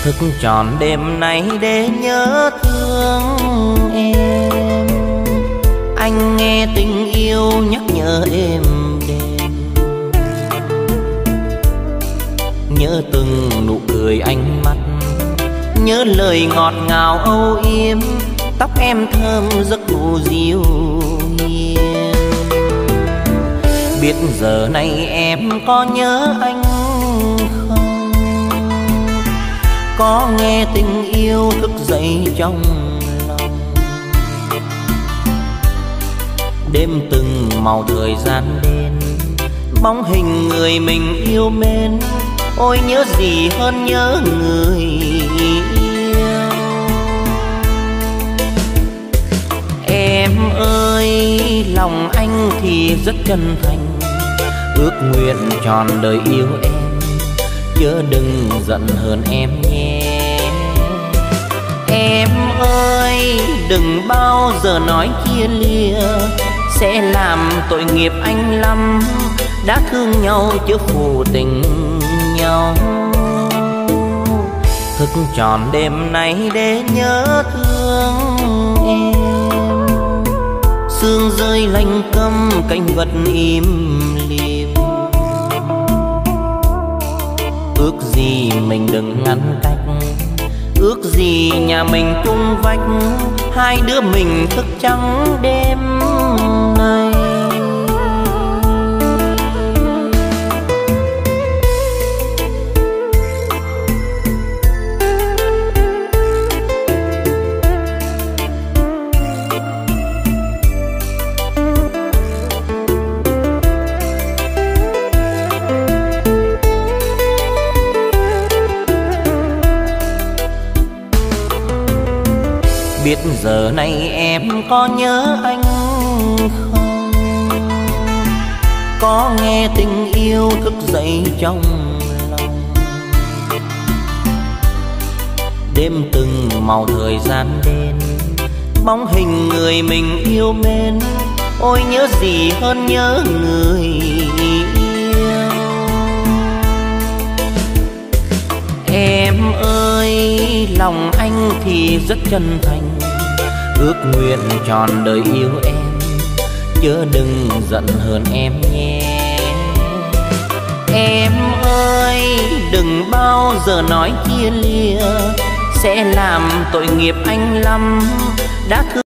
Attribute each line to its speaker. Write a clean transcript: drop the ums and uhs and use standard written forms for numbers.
Speaker 1: Thức trọn đêm nay để nhớ thương em, anh nghe tình yêu nhắc nhở em đêm, nhớ từng nụ cười ánh mắt, nhớ lời ngọt ngào âu yếm, tóc em thơm giấc ngủ dịu hiền. Biết giờ này em có nhớ anh không, có nghe tình yêu thức dậy trong lòng. Đêm từng màu thời gian đến, bóng hình người mình yêu mến, ôi nhớ gì hơn nhớ người yêu. Em ơi lòng anh thì rất chân thành, ước nguyện trọn đời yêu em, chớ đừng giận hờn em nhé. Em ơi đừng bao giờ nói chia lìa, sẽ làm tội nghiệp anh lắm, đã thương nhau chứ phụ tình nhau. Thức trọn đêm nay để nhớ thương em, sương rơi lạnh câm cánh vật im lìm. Ước gì mình đừng ngăn cách, ước gì nhà mình chung vách, hai đứa mình thức trắng đêm nay. Biết giờ này em có nhớ anh không, có nghe tình yêu thức dậy trong lòng. Đêm từng màu thời gian đến, bóng hình người mình yêu mến, ôi nhớ gì hơn nhớ người yêu. Em ơi lòng anh thì rất chân thành, ước nguyện trọn đời yêu em, chớ đừng giận hờn em nhé. Em ơi đừng bao giờ nói chia lìa, sẽ làm tội nghiệp anh lắm, đã thương